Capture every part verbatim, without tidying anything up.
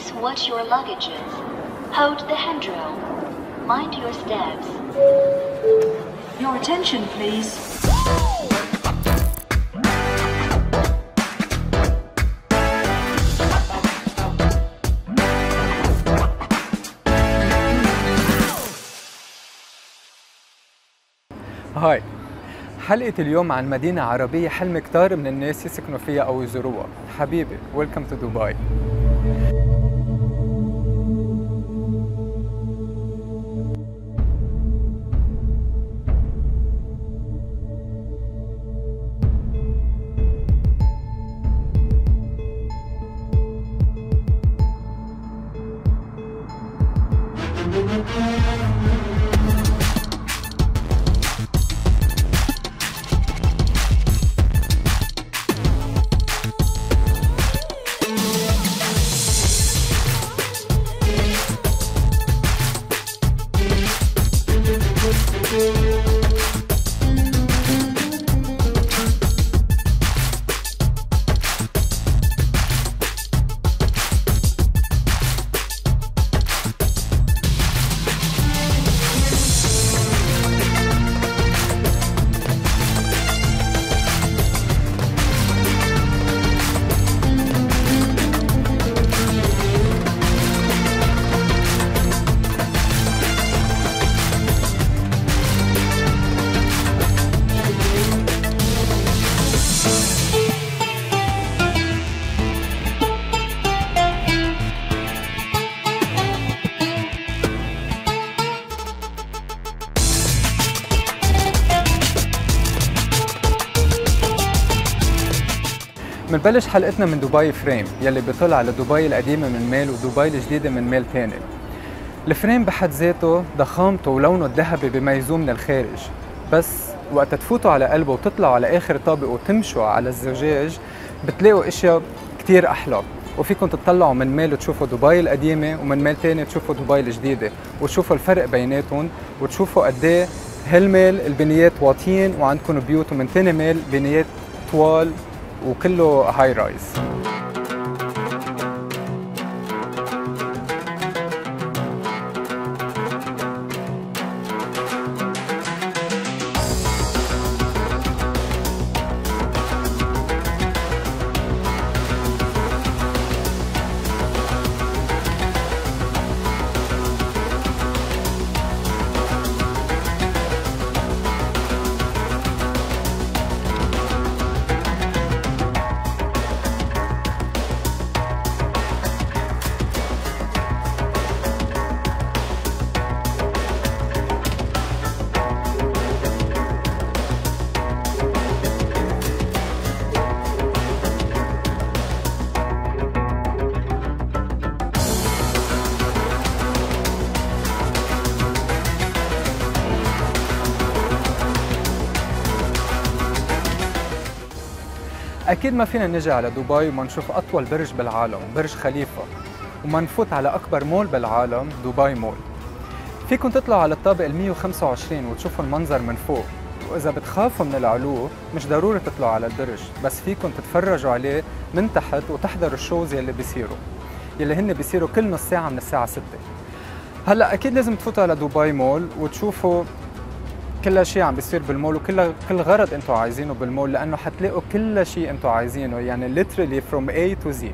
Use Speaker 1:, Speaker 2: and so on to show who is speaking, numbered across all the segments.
Speaker 1: Please watch your luggages. Hold the handrail. Mind your steps.
Speaker 2: Your attention, please.
Speaker 3: هاي، حلقة اليوم عن مدينة عربية حلم كتار من الناس يسكنوا فيها أو يزوروها. حبيبي، ويلكم تو دبي. منبلش حلقتنا من دبي فريم يلي بيطل على دبي القديمة من ميل ودبي الجديدة من ميل تاني. الفريم بحد ذاته ضخامته ولونه الذهبي بيميزوه من الخارج، بس وقت تفوتوا على قلبه وتطلعوا على آخر طابق وتمشوا على الزجاج بتلاقوا اشياء كتير أحلى، وفيكم تطلعوا من ميل وتشوفوا دبي القديمة ومن ميل تاني تشوفوا دبي الجديدة وتشوفوا الفرق بيناتهم وتشوفوا قد ايه هالميل البنيات واطيين وعندكم بيوت، ومن تاني ميل بنيات طوال وكله هاي رايز. أكيد ما فينا نجي على دبي وما نشوف أطول برج بالعالم، برج خليفة، وما نفوت على أكبر مول بالعالم، دبي مول. فيكم تطلعوا على الطابق ال مية وخمسة وعشرين وتشوفوا المنظر من فوق، وإذا بتخافوا من العلو مش ضروري تطلعوا على البرج، بس فيكم تتفرجوا عليه من تحت وتحضروا الشوز يلي بيصيروا، يلي هن بيصيروا كل نص ساعة من الساعة ستة. هلا أكيد لازم تفوتوا على دبي مول وتشوفوا كل شيء عم بيصير بالمول وكل كل غرض انتم عايزينه بالمول، لانه حتلاقوا كل شيء انتم عايزينه، يعني literally from A to Z.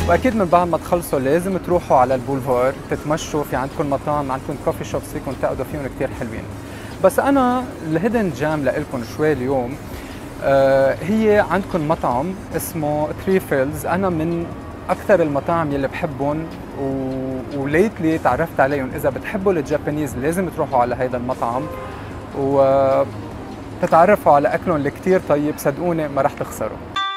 Speaker 3: واكيد من بعد ما تخلصوا لازم تروحوا على البولفار تتمشوا، في عندكم مطاعم، عندكم كوفي شوبس فيكم تقعدوا فيهم كتير حلوين. بس انا الهيدن جام لكم شوي اليوم. آه هي عندكم مطعم اسمه ثري فيلز، انا من اكثر المطاعم يلي بحبهم و... وليتلي تعرفت عليهم. اذا بتحبوا الجابانيز لازم تروحوا على هذا المطعم وتتعرفوا على اكلهم اللي كتير طيب، صدقوني ما رح تخسروا.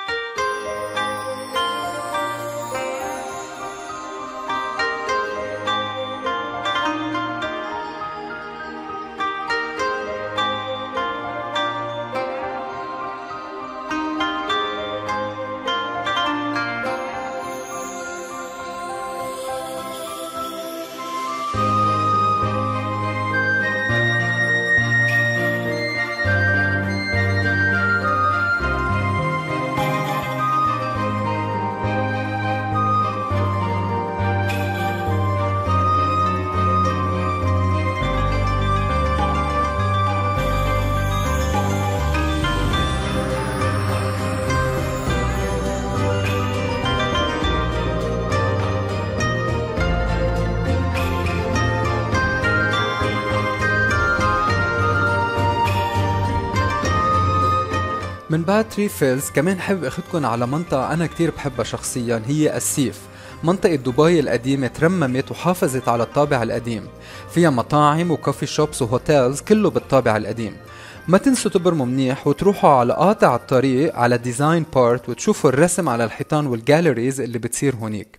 Speaker 3: من بعد ثري فيلز كمان حابب اخدكم على منطقة أنا كتير بحبها شخصيا، هي السيف. منطقة دبي القديمة ترممت وحافظت على الطابع القديم، فيها مطاعم وكوفي شوبس وهوتيلز كله بالطابع القديم. ما تنسوا تبرموا منيح وتروحوا على قاطع الطريق على ديزاين بارت وتشوفوا الرسم على الحيطان والجاليريز اللي بتصير هونيك.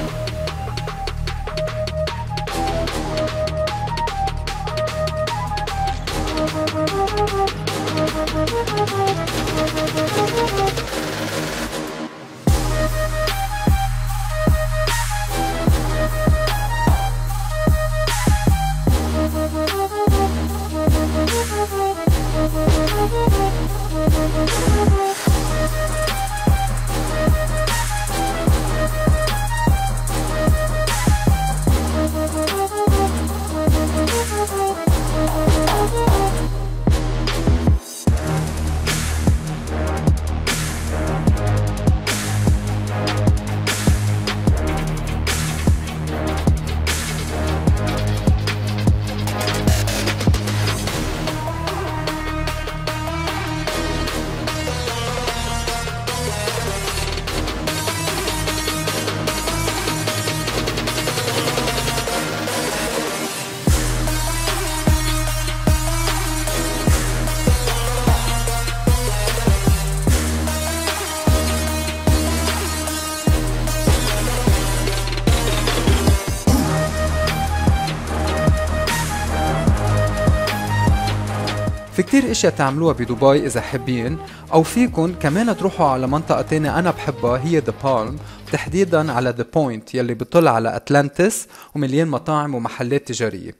Speaker 3: في كتير اشياء تعملوها بدبي اذا حابين، او فيكن كمان تروحوا على منطقة تانية انا بحبها هي ذا بالم، تحديدا على ذا بوينت يلي بتطل على اتلانتس ومليان مطاعم ومحلات تجارية.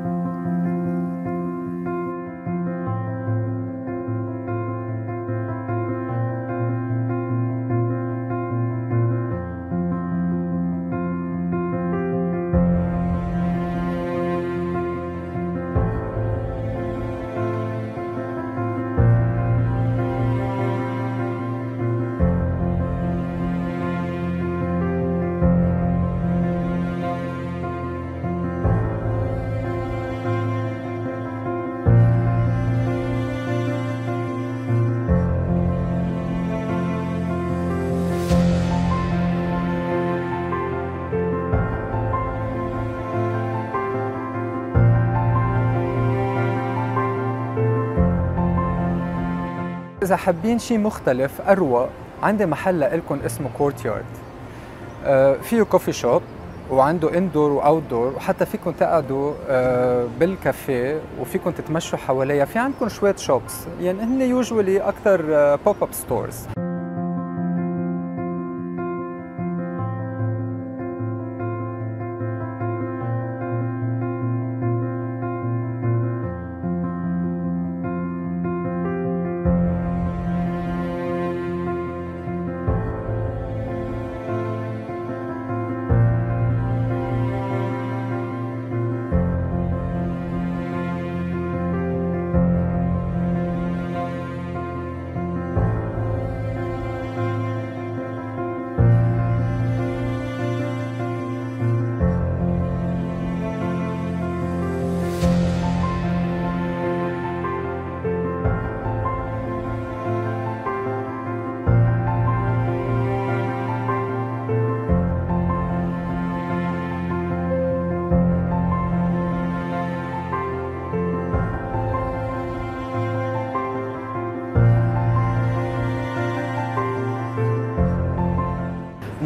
Speaker 3: إذا حابين شيء مختلف أروق، عندي محل لكم اسمه كورت يارد. آه فيه كوفي شوب وعنده اندور واوت دور، وحتى فيكم تقعدوا آه بالكافيه وفيكم تتمشوا حواليها. في عندكم شوية شوبس، يعني هن يوجولي أكثر بوب اب ستورز.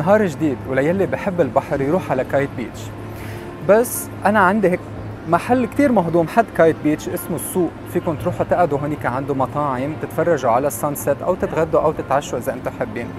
Speaker 3: نهار جديد وليلي بحب البحر يروح على كايت بيتش. بس أنا عندي هيك محل كتير مهضوم حد كايت بيتش اسمه السوق، فيكم تروحوا تقعدوا هونيك، عنده مطاعم تتفرجوا على السانسيت أو تتغدوا أو تتعشوا إذا أنتم حابين.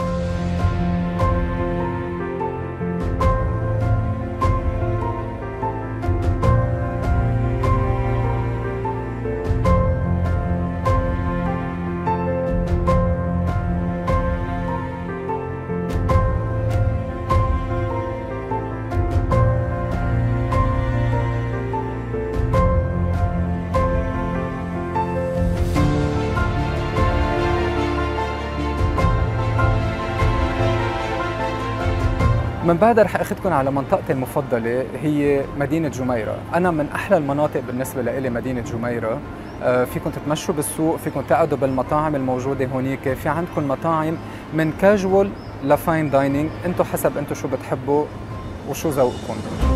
Speaker 3: من بعدها رح اخذكم على منطقتي المفضله، هي مدينه جميره. انا من احلى المناطق بالنسبه لإلي مدينه جميره. آه فيكم تتمشوا بالسوق، فيكم تقعدوا بالمطاعم الموجوده هونيك، في عندكم مطاعم من كاجوال لفاين دايننج، انتم حسب انتم شو بتحبوا وشو ذوقكم.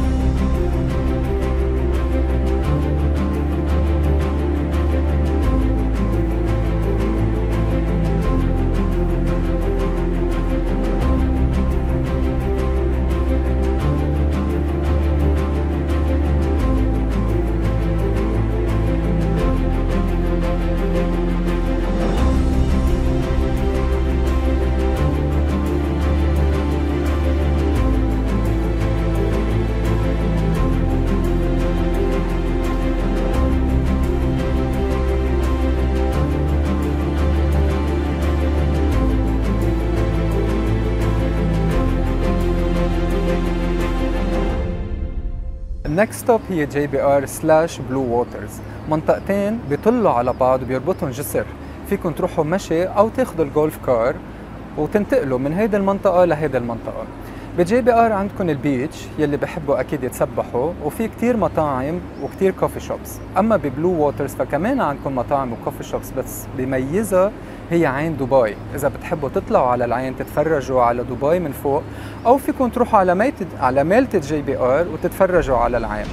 Speaker 3: النكست ستوب هي جي بي ار سلاش بلو ووترز، منطقتين بيطلوا على بعض وبيربطهم جسر، فيكم تروحوا مشي او تاخذوا الجولف كار وتنتقلوا من هيدي المنطقه لهيدي المنطقه. بجي بي ار عندكم البيتش يلي بحبوا اكيد يتسبحوا، وفي كتير مطاعم وكتير كوفي شوبس. اما ببلو ووترز فكمان عندكم مطاعم وكوفي شوبس، بس بميزها هي عين دبي. اذا بتحبوا تطلعوا على العين تتفرجوا على دبي من فوق، او فيكم تروحوا على ميلة على ميلة جي بي ار وتتفرجوا على العين.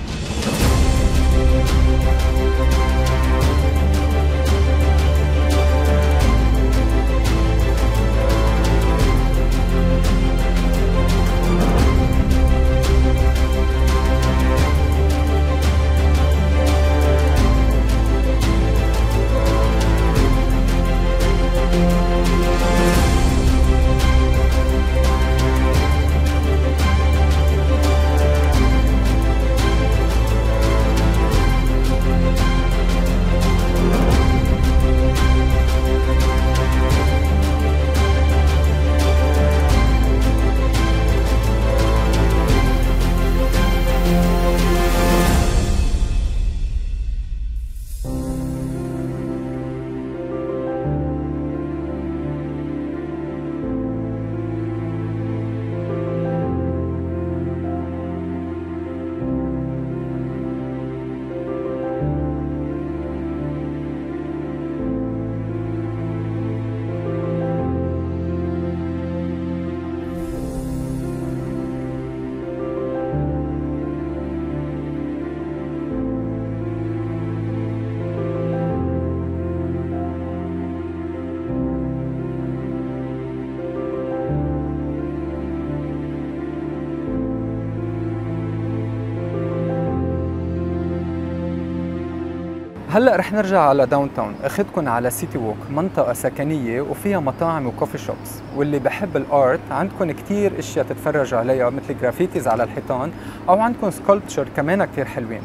Speaker 3: هلا رح نرجع على داون تاون، اخذكم على سيتي ووك، منطقة سكنية وفيها مطاعم وكوفي شوبس، واللي بحب الارت عندكم كتير اشياء تتفرجوا عليها مثل جرافيتيز على الحيطان، او عندكم سكولبتشر كمان كتير حلوين.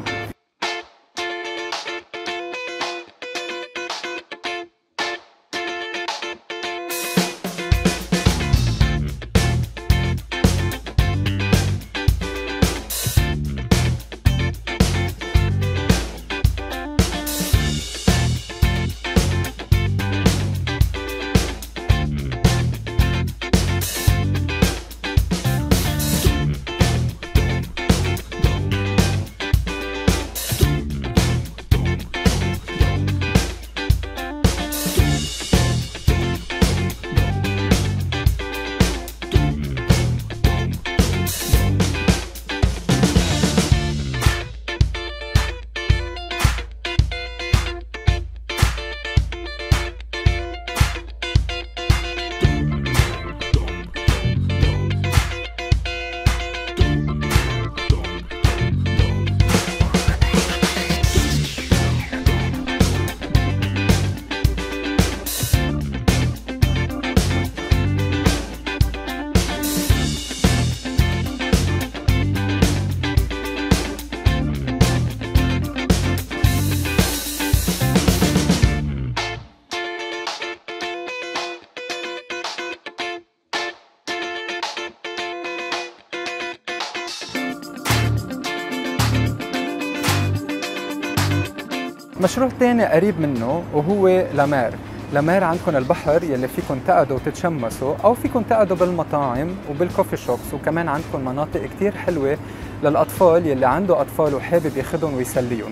Speaker 3: مشروع تاني قريب منه وهو لامير. لامير عندكم البحر يلي فيكم تقعدوا وتتشمسوا أو فيكم تقعدوا بالمطاعم وبالكوفي شوبس، وكمان عندكم مناطق كتير حلوة للأطفال يلي عنده أطفال وحابب ياخدهم ويسليهم.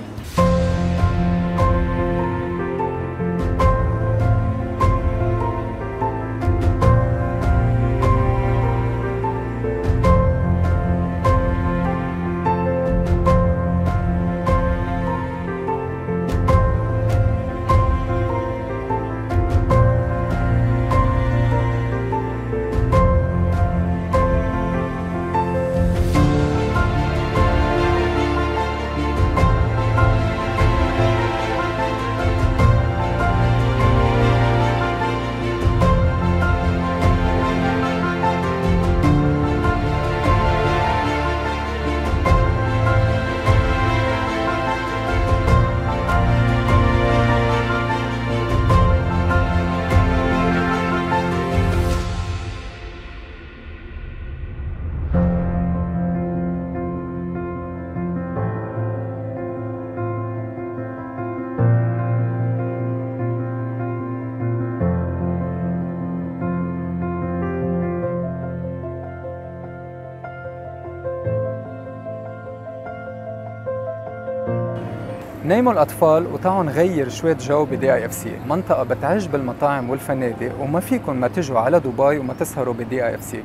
Speaker 3: نيموا الأطفال وتعوا نغير شوية جو بدي اي اف سي، منطقة بتعج بالمطاعم والفنادق وما فيكن ما تجوا على دبي وما تسهروا بدي اي اف سي.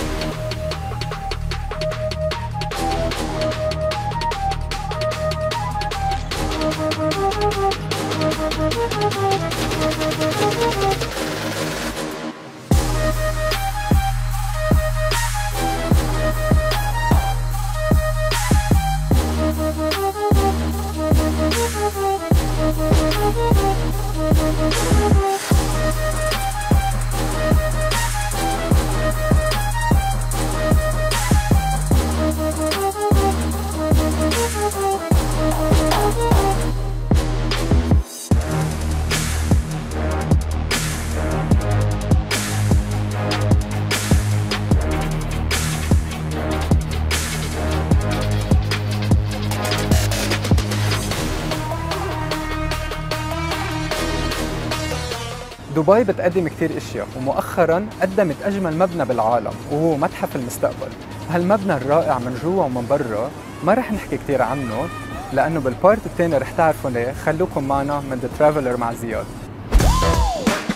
Speaker 3: دبي بتقدم كتير اشياء، ومؤخرا قدمت اجمل مبنى بالعالم وهو متحف المستقبل. هالمبنى الرائع من جوا ومن برا ما رح نحكي كتير عنه لانه بالبارت الثاني رح تعرفوا ليه. خلوكم معنا من ذا ترافلر مع زياد.